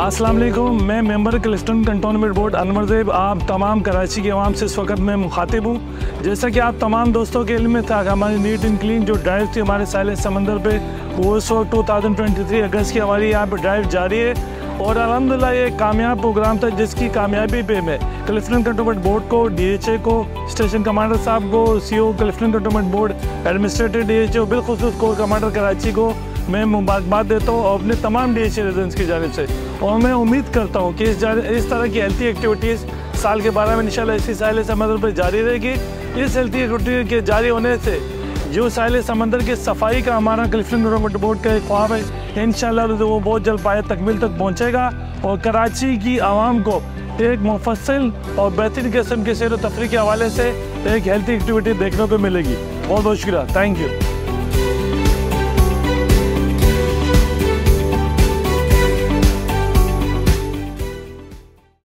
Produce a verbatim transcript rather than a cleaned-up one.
अस्सलाम वालेकुम, मैं member Clifton Cantonment Board Anwar Zeb आप तमाम कराची के अवाम से इस वक्त मैं मुखातिब हूँ। जैसा कि आप तमाम दोस्तों के इल्म में था कि हमारी नीट एंड क्लीन जो ड्राइव थी हमारे साहिल समंदर पे, वो इस वक्त टू थाउजेंड ट्वेंटी थ्री अगस्त की हमारी यहाँ पर ड्राइव जारी है और अल्हम्दुलिल्लाह ये कामयाब प्रोग्राम था, जिसकी कामयाबी पे मैं क्लिफ्टन कंटोनमेंट बोर्ड को, डी एच ए को, स्टेशन कमांडर साहब को, C O Clifton Cantonment Board, administrator D H O, बिलखुसूस कोर कमांडर कराची को मैं मुबारकबाद देता हूँ और अपने तमाम डी एच ए रेजिडेंट्स की जानिब से। और मैं उम्मीद करता हूँ कि इस इस तरह की हेल्थी एक्टिविटीज़ साल के बारह में इंशाल्लाह इसी साहिल समंदर पर जारी रहेगी। इस हेल्थी एक्टिविटी के जारी होने से जो साहिल समंदर की सफाई का हमारा क्लिफ्टन कंटोनमेंट बोर्ड का एक ख्वाब है, इंशाल्लाह वो बहुत जल्द पाए तकमील तक पहुँचेगा और कराची की आवाम को एक मुफस्सिल और बेहतरीन किस्म के सैर व तफरीह के हवाले से एक हेल्थी एक्टिविटी देखने को मिलेगी। बहुत बहुत शुक्रिया, थैंक यू।